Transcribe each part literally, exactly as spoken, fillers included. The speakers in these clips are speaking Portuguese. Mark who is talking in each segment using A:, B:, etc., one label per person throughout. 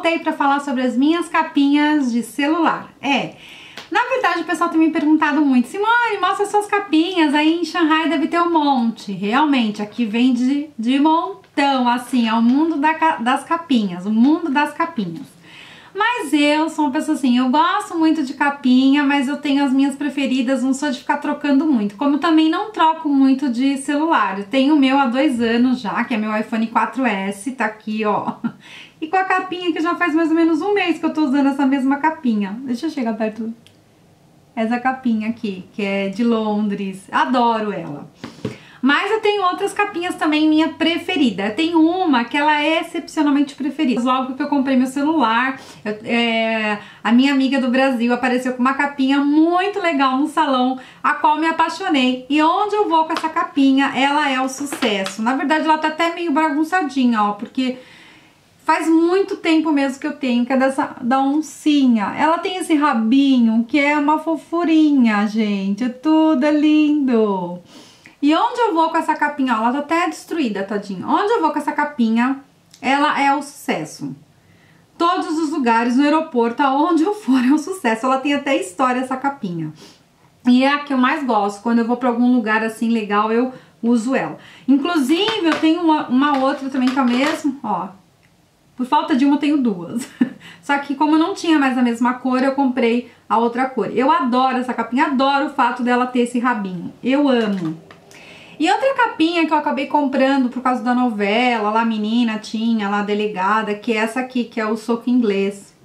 A: voltei para falar sobre as minhas capinhas de celular. É, na verdade o pessoal tem me perguntado muito, Simone, mostra suas capinhas, aí em Shanghai deve ter um monte. Realmente, aqui vende de montão, assim, é o mundo da, das capinhas, o mundo das capinhas. Mas eu sou uma pessoa assim, eu gosto muito de capinha, mas eu tenho as minhas preferidas, não sou de ficar trocando muito. Como eu também não troco muito de celular, eu tenho o meu há dois anos já, que é meu iPhone quatro S, tá aqui, ó. E com a capinha que já faz mais ou menos um mês que eu tô usando essa mesma capinha. Deixa eu chegar perto. Essa capinha aqui, que é de Londres, adoro ela. Mas eu tenho outras capinhas também, minha preferida. Eu tenho uma que ela é excepcionalmente preferida. Logo que eu comprei meu celular, eu, é, a minha amiga do Brasil apareceu com uma capinha muito legal no salão, a qual me apaixonei. E onde eu vou com essa capinha, ela é o sucesso. Na verdade, ela tá até meio bagunçadinha, ó, porque faz muito tempo mesmo que eu tenho, que é dessa, da oncinha. Ela tem esse rabinho, que é uma fofurinha, gente. É tudo lindo. E onde eu vou com essa capinha, ó, ela tá até destruída, tadinha. Onde eu vou com essa capinha, ela é o sucesso. Todos os lugares, no aeroporto, aonde eu for é um sucesso. Ela tem até história, essa capinha. E é a que eu mais gosto. Quando eu vou pra algum lugar assim legal, eu uso ela. Inclusive, eu tenho uma, uma outra também que é a mesma, ó. Por falta de uma, eu tenho duas. Só que como eu não tinha mais a mesma cor, eu comprei a outra cor. Eu adoro essa capinha, adoro o fato dela ter esse rabinho. Eu amo. E outra capinha que eu acabei comprando por causa da novela, lá a menina tinha, lá a delegada, que é essa aqui, que é o Soco Inglês.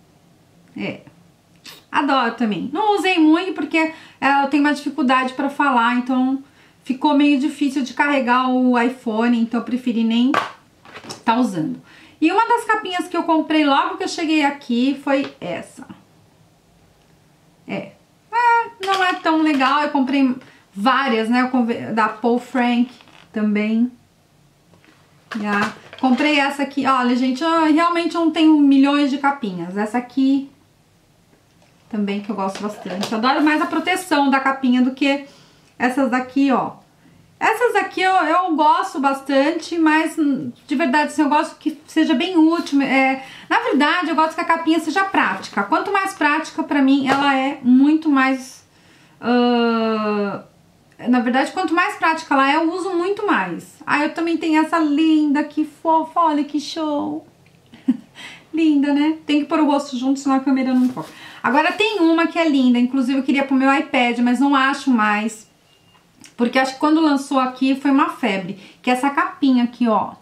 A: É, adoro também. Não usei muito porque eu tenho uma dificuldade pra falar, então ficou meio difícil de carregar o iPhone, então eu preferi nem tá usando. E uma das capinhas que eu comprei logo que eu cheguei aqui foi essa. É, é não é tão legal, eu comprei várias, né, da Paul Frank também. Já. Comprei essa aqui, olha gente, eu realmente não tenho milhões de capinhas. Essa aqui também que eu gosto bastante. Eu adoro mais a proteção da capinha do que essas daqui, ó. Essas aqui eu, eu gosto bastante, mas de verdade assim, eu gosto que seja bem útil. É, na verdade, eu gosto que a capinha seja prática. Quanto mais prática, pra mim, ela é muito mais... Uh, na verdade, quanto mais prática ela é, eu uso muito mais. Ah, eu também tenho essa linda, que fofa, olha que show. Linda, né? Tem que pôr o rosto junto, senão a câmera não foca. Agora tem uma que é linda, inclusive eu queria pro meu iPad, mas não acho mais. Porque acho que quando lançou aqui foi uma febre. Que é essa capinha aqui, ó.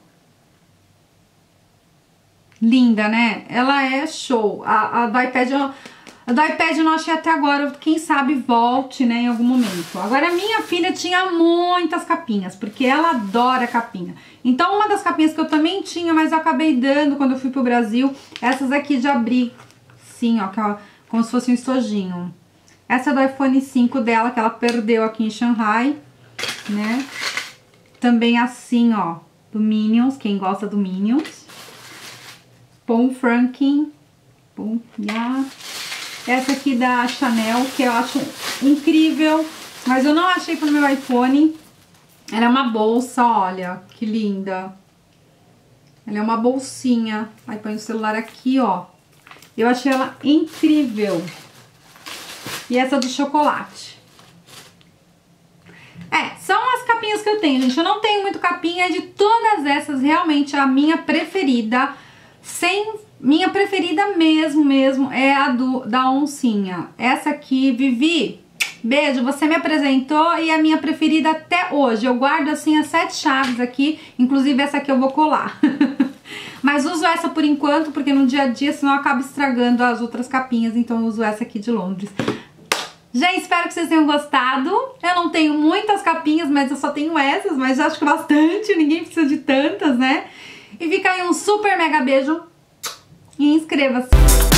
A: Linda, né? Ela é show. A, a do iPad, eu, a do iPad eu não achei até agora. Quem sabe volte, né, em algum momento. Agora a minha filha tinha muitas capinhas, porque ela adora capinha. Então uma das capinhas que eu também tinha, mas eu acabei dando quando eu fui pro Brasil, essas aqui de abrir. Sim, ó, que é como se fosse um estojinho. Essa é do iPhone cinco dela, que ela perdeu aqui em Shanghai, né? Também assim, ó, do Minions, quem gosta do Minions. Paul Franklin. Paul, yeah. Essa aqui da Chanel, que eu acho incrível, mas eu não achei pro meu iPhone. Ela é uma bolsa, olha, que linda. Ela é uma bolsinha. Aí põe o celular aqui, ó. Eu achei ela incrível. E essa do chocolate. É, são as capinhas que eu tenho, gente. Eu não tenho muito capinha. De todas essas, realmente a minha preferida, sem... Minha preferida mesmo, mesmo, é a do, da oncinha. Essa aqui, Vivi, beijo, você me apresentou e é a minha preferida até hoje. Eu guardo assim as sete chaves aqui, inclusive essa aqui eu vou colar. Mas uso essa por enquanto, porque no dia a dia, senão eu acabo estragando as outras capinhas, então eu uso essa aqui de Londres. Gente, espero que vocês tenham gostado. Eu não tenho muitas capinhas, mas eu só tenho essas, mas eu acho que bastante, ninguém precisa de tantas, né? E fica aí um super mega beijo e inscreva-se.